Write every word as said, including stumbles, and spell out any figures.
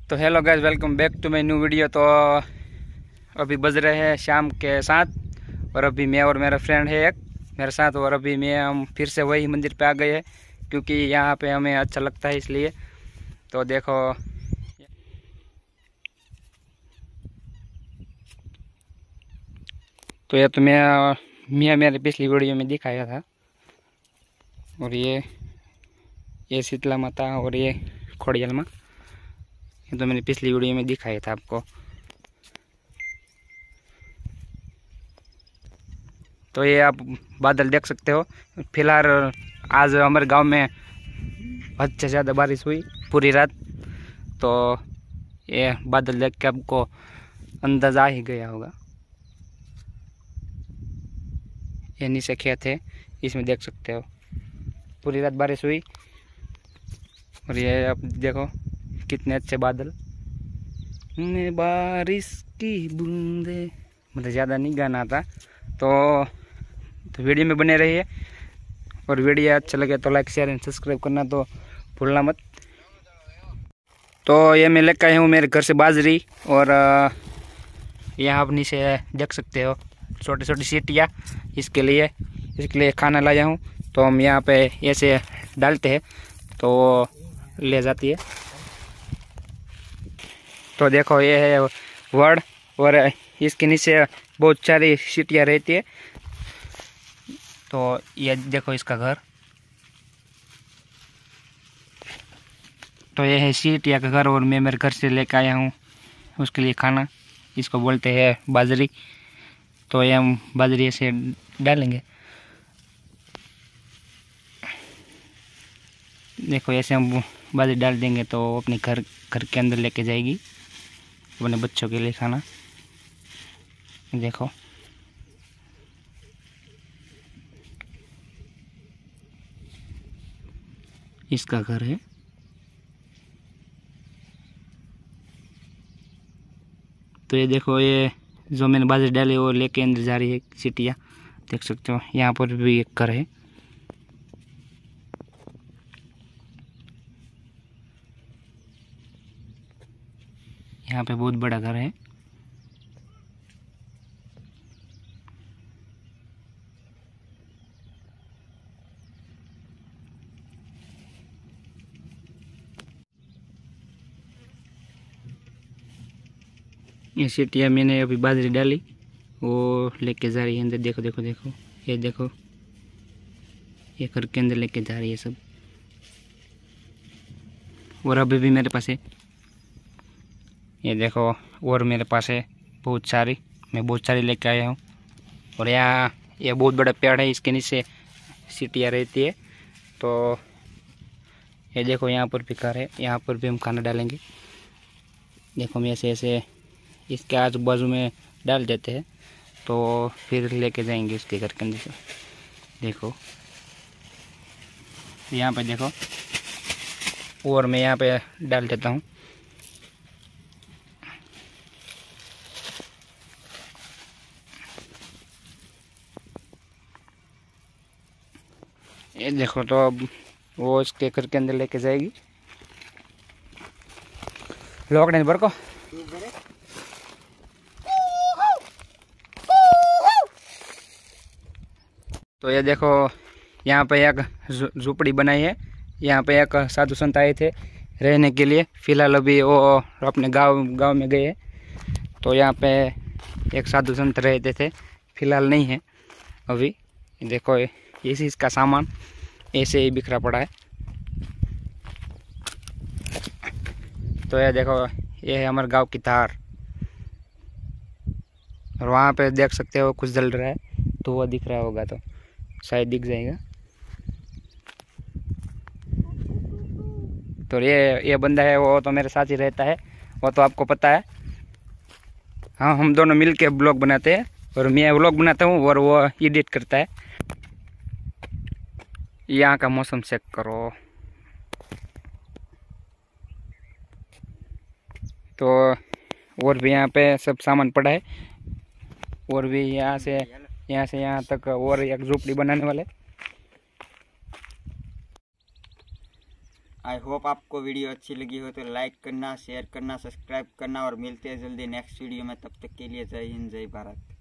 तो hello guys, welcome back to my new video. तो अभी बज रहे हैं शाम के सात और अभी मैं और मेरा फ्रेंड है एक मेरे साथ, और अभी मैं हम फिर से वही मंदिर पे आ गए हैं क्योंकि यहाँ पे हमें अच्छा लगता है इसलिए। तो देखो, तो ये तो मैं मैं मेरे पिछली वीडियो में दिखाया था, और ये ये शीतला माता और ये खोड़ियाल माँ, ये तो मैंने पिछली वीडियो में दिखाया था आपको। तो ये आप बादल देख सकते हो। फिलहाल आज हमारे गांव में हद से ज़्यादा बारिश हुई पूरी रात, तो ये बादल देख के आपको अंदाज़ा आ ही गया होगा। ये नीचे खेत है, इसमें देख सकते हो पूरी रात बारिश हुई। और ये आप देखो कितने अच्छे बादल में बारिश की बूंदे, मतलब ज़्यादा नहीं गाना आता। तो तो वीडियो में बने रहिए, और वीडियो अच्छा लगे तो लाइक शेयर एंड सब्सक्राइब करना तो भूलना मत। तो ये मैं लेकर आया हूँ मेरे घर से बाजरी, और यहाँ आप नीचे देख सकते हो छोटी छोटी सीटियाँ, इसके लिए इसके लिए खाना लाया हूँ। तो हम यहाँ पे ऐसे डालते हैं तो ले जाती है। तो देखो ये है वड़, और इसके नीचे बहुत सारी सीटियाँ रहती है। तो ये देखो इसका घर, तो ये है सीटिया का घर, और मैं मेरे घर से लेकर आया हूँ उसके लिए खाना। इसको बोलते हैं बाजरी। तो ये हम बाजरी ऐसे डालेंगे, देखो ऐसे हम बाजरी डाल देंगे तो अपने घर घर के अंदर लेके जाएगी अपने बच्चों के लिए खाना। देखो इसका घर है। तो ये देखो, ये जो मैंने बाजरी डाली वो लेके अंदर जा रही है सीटियाँ, देख सकते हो। यहाँ पर भी एक घर है। यहाँ पे बहुत बड़ा घर है। ये सीटियाँ मैंने अभी बाजरी डाली, वो लेके जा रही है अंदर। देखो देखो देखो, ये देखो ये घर के अंदर लेके जा रही है सब। और अभी भी मेरे पास है, ये देखो, और मेरे पास है बहुत सारी, मैं बहुत सारी लेके आया हूँ। और यहाँ ये बहुत बड़ा पेड़ है, इसके नीचे सीटियाँ रहती है। तो ये देखो यहाँ पर भी घर है, यहाँ पर भी हम खाना डालेंगे। देखो हम ऐसे ऐसे इसके आजू बाजू में डाल देते हैं, तो फिर लेके जाएंगे उसके घर के अंदर से। देखो यहाँ पे देखो, और मैं यहाँ पे डाल देता हूँ। ये देखो, तो अब वो इसके घर के अंदर लेके जाएगी। लोग नहीं बर को तो ये देखो, यहाँ पे एक झोपड़ी बनाई है। यहाँ पे एक साधु संत आए थे रहने के लिए। फिलहाल अभी वो अपने गांव गांव में गए। तो यहाँ पे एक साधु संत रहते थे, फिलहाल नहीं है अभी। देखो इसी इसका सामान ऐसे ही बिखरा पड़ा है। तो ये देखो, ये है हमारे गांव की तार, और वहाँ पे देख सकते हो कुछ जल रहा है, तो वो दिख रहा होगा, तो शायद दिख जाएगा। तो ये ये बंदा है, वो तो मेरे साथ ही रहता है, वो तो आपको पता है। हाँ, हम दोनों मिल के ब्लॉग बनाते हैं, और मैं ब्लॉग बनाता हूँ और वो एडिट करता है। यहाँ का मौसम चेक करो। तो और भी यहाँ पे सब सामान पड़ा है, और भी यहाँ से यहाँ से यहाँ तक और एक झोपड़ी बनाने वाले। आई होप आपको वीडियो अच्छी लगी हो तो लाइक करना, शेयर करना, सब्सक्राइब करना और मिलते हैं जल्दी नेक्स्ट वीडियो में। तब तक के लिए जय हिंद, जय भारत।